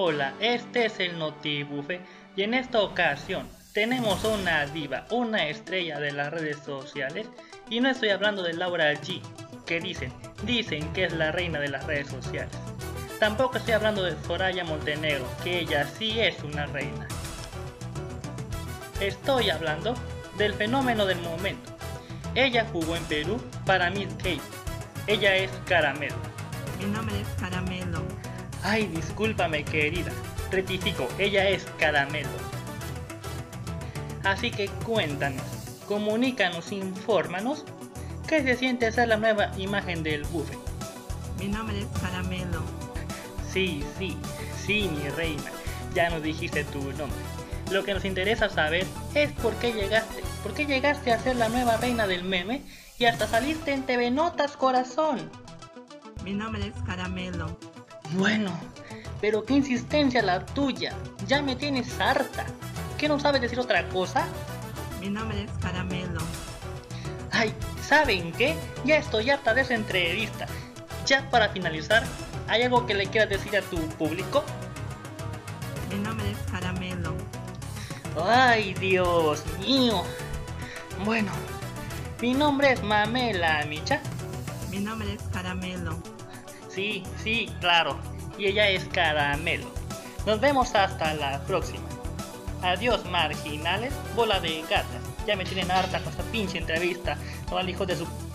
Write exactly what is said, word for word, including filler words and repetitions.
Hola, este es el NotiBuffet y en esta ocasión tenemos una diva, una estrella de las redes sociales, y no estoy hablando de Laura G, que dicen, dicen que es la reina de las redes sociales. Tampoco estoy hablando de Soraya Montenegro, que ella sí es una reina. Estoy hablando del fenómeno del momento. Ella jugó en Perú para Miss Kate. Ella es Caramelo. Mi nombre es Caramelo. Ay, discúlpame querida, rectifico, ella es Caramelo. Así que cuéntanos, comunícanos, infórmanos, ¿qué se siente ser la nueva imagen del buffet? Mi nombre es Caramelo. Sí, sí, sí, mi reina, ya nos dijiste tu nombre. Lo que nos interesa saber es por qué llegaste, por qué llegaste a ser la nueva reina del meme y hasta saliste en T V Notas, corazón. Mi nombre es Caramelo. Bueno, pero qué insistencia la tuya, ya me tienes harta. ¿Qué no sabes decir otra cosa? Mi nombre es Caramelo. Ay, ¿saben qué? Ya estoy harta de esa entrevista. Ya para finalizar, ¿hay algo que le quieras decir a tu público? Mi nombre es Caramelo. Ay, Dios mío. Bueno, mi nombre es Mamela Micha. Mi nombre es Caramelo. Sí, sí, claro. Y ella es Caramelo. Nos vemos hasta la próxima. Adiós, marginales, bola de gatas. Ya me tienen harta con esta pinche entrevista. No al hijo de su